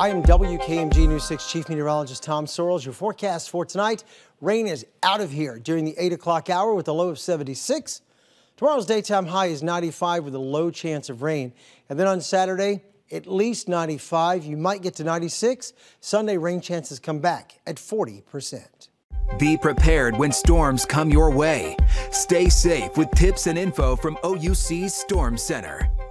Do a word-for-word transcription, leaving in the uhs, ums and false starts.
I am W K M G News six Chief Meteorologist Tom Sorrells. Your forecast for tonight: rain is out of here during the eight o'clock hour with a low of seventy-six. Tomorrow's daytime high is ninety-five with a low chance of rain. And then on Saturday, at least ninety-five. You might get to ninety-six. Sunday, rain chances come back at forty percent. Be prepared when storms come your way. Stay safe with tips and info from O U C's Storm Center.